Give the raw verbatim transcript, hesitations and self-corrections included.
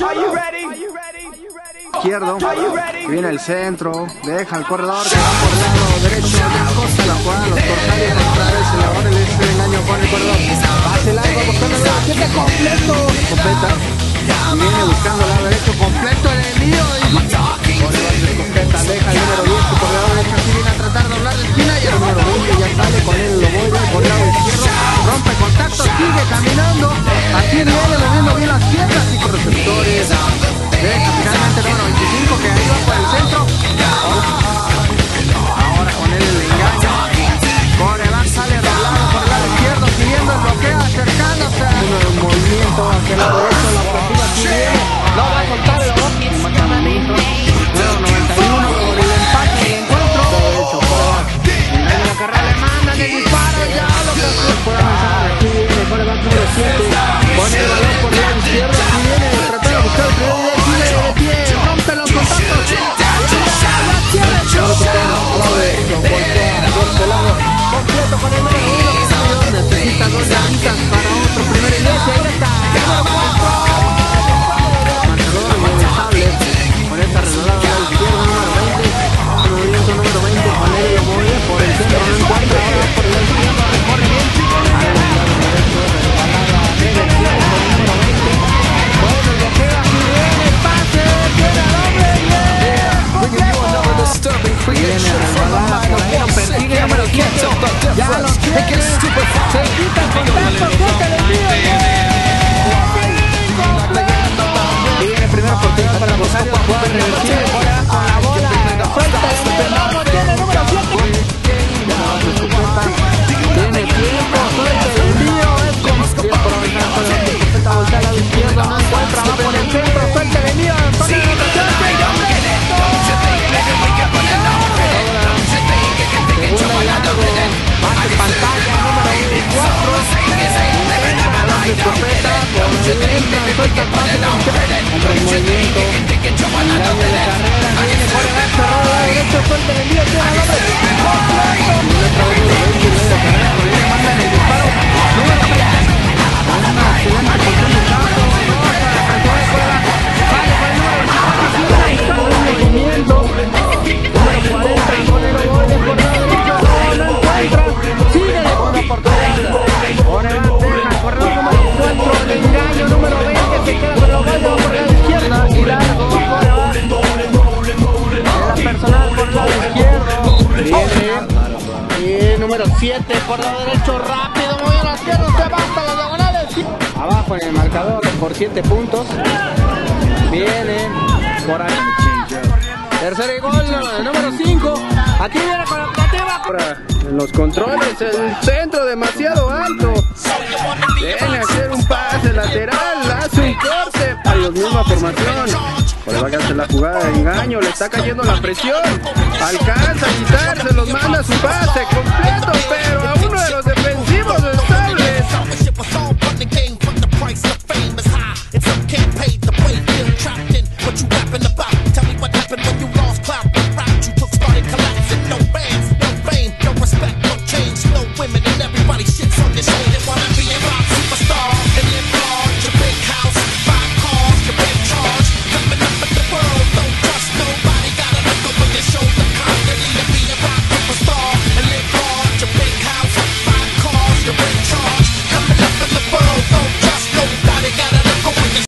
Izquierdo, viene el centro, deja el corredor que va por el lado derecho, descosta la jugada, los corsarios otra vez se elabora el este engaño con el corredor, pase largo buscando el lado siete completo, completa, y viene buscando el lado derecho completo el envío y por el lado de completa, deja el número diez y por el lado derecho aquí viene a tratar de doblar la esquina y el número veinte ya sale con él, lo voy por el lado izquierdo, rompe contacto, sigue caminando, aquí viene moviendo bien las piernas y con receptores. Deja finalmente el número veinticinco que ahí va por el centro. Ahora con él el engaño. Coreback sale doblado por el lado izquierdo, siguiendo el bloqueo, acercándose. Un movimiento hacia el lado derecho, la ofensiva aquí viene. No va a soltar el balón. Número noventa y uno por el empate y encuentro. Derecho, coreback. En la carrera le mandan el disparo. Ya lo que se puede avanzar. Aquí viene coreback número siete. Pone el balón por el lado izquierdo. Aquí viene a tratar de buscar el primer nivel. De pie, rompe los contactos. Completo con el número uno. Necesita dos llamitas para otro primer nivel. Ahí está. Marcador inestable. Con esta resbalada al izquierdo, número veinte. Movimiento número veinte. Con él lo mueve por el centro. No encuentra. Ahora por el izquierdo. Recorre bien. Al lado derecho. Resbalada. Reversión con el número veinte. Bueno, lo queda. Aquí viene el pase. Tiene al hombre. Viene resbalada. Por ahí lo persigue el número quince. Ya lo tiene. Se quita el contacto. Suelta el envío. Viene primera oportunidad para Rosario. Juega reversible. Juega con la bola. Suelta el envío. Lo tiene el número siete. Tiene tiempo. Suelta el envío. Es como tiempo para avanzar con la escopeta. Voltea al lado izquierdo. No encuentra. Va por el centro. Suelta el envío. Pone la rotación. Pase pantalla número veinticuatro. Escopeta, movimiento, suelta el pase, contra el movimiento, engaño de carrera, viene por el ancho, roda derecho, suelta el envío, tiene al hombre, completo, letra uno, veinte, de carrera, viene, manda el disparo, número treinta, una excelente posición de campo, rosa, la cantidad de juega, sale por el número veinticuatro, un movimiento, número cuarenta, con el gol de por lado derecho, no encuentra, sigue de buena oportunidad, ahora va a dejar corredor número cuatro, el engaño número veinte, se queda con los gallos por la izquierda y largo, ahora va, era personal por el lado izquierdo, viene, y número siete por el lado derecho, rápido, muy a la izquierda, se va hasta las diagonales, abajo en el marcador por siete puntos, viene, por ahí, tercer y gol, número cinco, aquí viene con la optativa, en los controles, el centro demasiado alto, viene a hacer un pase lateral, hace un corte, adiós, misma formación, por el hace la jugada de engaño, le está cayendo la presión, alcanza a quitarse, los manda su pase completo, pero a uno de los defensivos está